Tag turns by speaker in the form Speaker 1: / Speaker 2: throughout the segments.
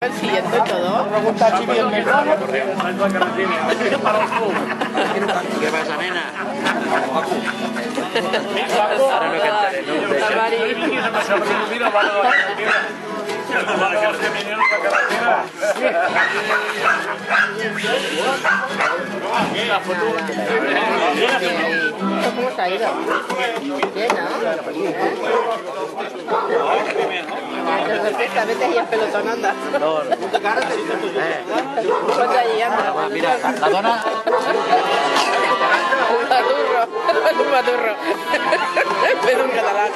Speaker 1: Siguiendo y todo.
Speaker 2: ¿Qué pasa, nena? Ahora no cantaré, ¿no?
Speaker 1: ¿Cómo se ha ido? Bien, ¿no? De repente a veces ya pelotón anda. Ponte allí, anda.
Speaker 2: Mira, la dona...
Speaker 1: Un maturro. Pero un catalán.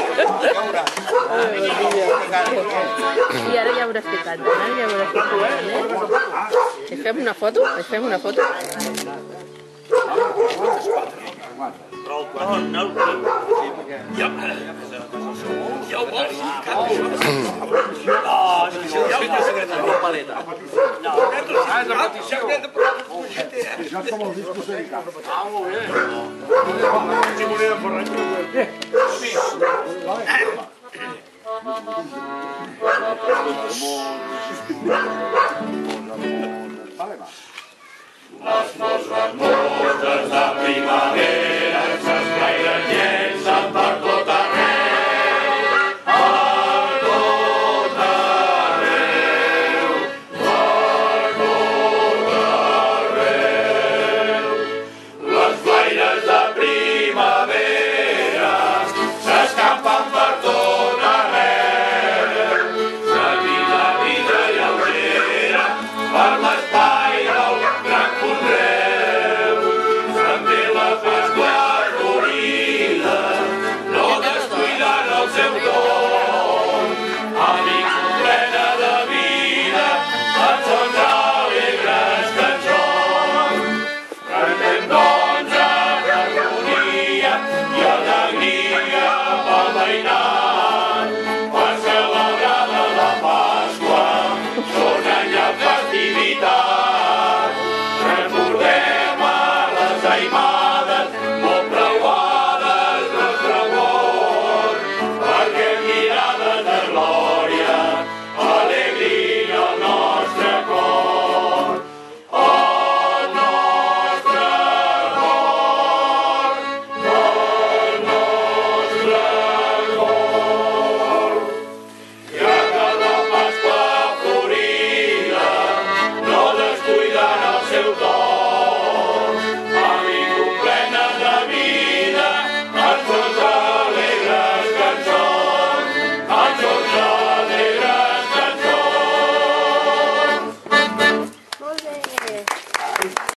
Speaker 1: I ara ja veuràs què canten, ja veuràs què canten, Es fem una foto? Es fem una foto?
Speaker 2: Ja ho vols?
Speaker 3: Això és com els discos dedicats.
Speaker 2: Ah, molt bé.
Speaker 3: Si volíem borratxo, pues...